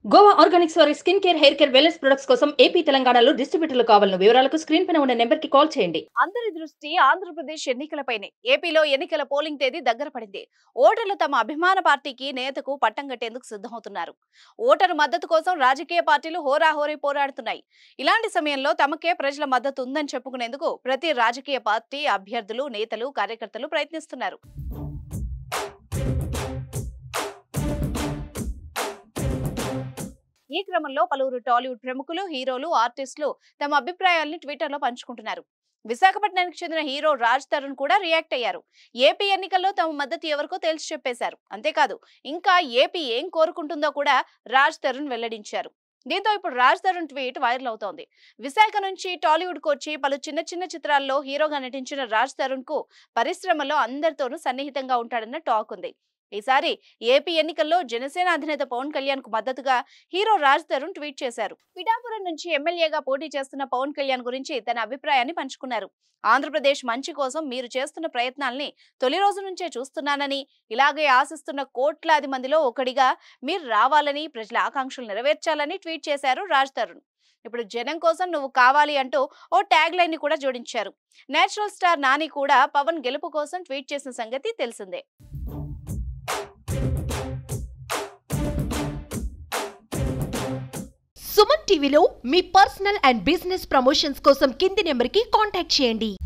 Goa organics వారి skin care, hair care, wellness products కోసం AP, తెలంగాణలో డిస్ట్రిబ్యూటర్లు కావాలను వివరాలకు స్క్రీన్ పైన ఉన్న నెంబర్ కి కాల్ చేయండి. అందరి దృష్టి ఆంధ్రప్రదేశ్ ఎన్నికలపైనే. ఏపీలో ఎన్నికల పోలింగ్ తేదీ దగ్గర పడింది. ఓటర్లు తమ అభిమాన పార్టీకి, నేతకు పట్టం కట్టేందుకు సిద్ధమవుతున్నారు. ఓటరు మద్దతు కోసం రాజకీయ పార్టీలు హోరాహోరీ పోరాడుతున్నాయి. ఇలాంటి సమయంలో తమకే ప్రజల మద్దతు ఉందని చెప్పుకునేందుకు ప్రతి రాజకీయ పార్టీ అభ్యర్థులు, నేతలు, కార్యకర్తలు ప్రయత్నిస్తున్నారు. ఈ క్రమంలో పలువురు టాలీవుడ్ ప్రముఖులు, హీరోలు, ఆర్టిస్టులు తమ అభిప్రాయాల్ని ట్విట్టర్లో పంచుకుంటున్నారు. విశాఖపట్నానికి చెందిన హీరో రాజ్ తరుణ్ కూడా రియాక్ట్ అయ్యారు. ఏపీ ఎన్నికల్లో తమ మద్దతు ఎవరికో తేల్చి చెప్పేశారు. అంతేకాదు, ఇంకా ఏపీ ఏం కోరుకుంటుందో కూడా రాజ్ తరుణ్ వెల్లడించారు. దీంతో ఇప్పుడు రాజ్ తరుణ్ ట్వీట్ వైరల్ అవుతోంది. విశాఖ నుంచి టాలీవుడ్ కు వచ్చి పలు చిన్న చిన్న చిత్రాల్లో హీరోగా నటించిన రాజ్ తరుణ్ కు పరిశ్రమలో అందరితోనూ సన్నిహితంగా ఉంటాడన్న టాక్ ఉంది. ఈసారి ఏపీ ఎన్నికల్లో జనసేన అధినేత పవన్ కళ్యాణ్ కు మద్దతుగా హీరో రాజ్ తరుణ్ ట్వీట్ చేశారు. పిఠాపురం నుంచి ఎమ్మెల్యేగా పోటీ చేస్తున్న పవన్ కళ్యాణ్ గురించి తన అభిప్రాయాన్ని పంచుకున్నారు. ఆంధ్రప్రదేశ్ మంచి కోసం మీరు చేస్తున్న ప్రయత్నాల్ని తొలి రోజు నుంచే చూస్తున్నానని, ఇలాగే ఆశిస్తున్న కోట్లాది మందిలో ఒకడిగా మీరు రావాలని, ప్రజల ఆకాంక్షలు నెరవేర్చాలని ట్వీట్ చేశారు రాజ్ తరుణ్. ఇప్పుడు జనం కోసం నువ్వు కావాలి అంటూ ఓ ట్యాగ్ లైన్ ని కూడా జోడించారు. నేచురల్ స్టార్ నాని కూడా పవన్ గెలుపు కోసం ట్వీట్ చేసిన సంగతి తెలిసిందే. సుమన్ టీవీలో మీ పర్సనల్ అండ్ బిజినెస్ ప్రమోషన్స్ కోసం కింది నెంబర్కి కాంటాక్ట్ చేయండి.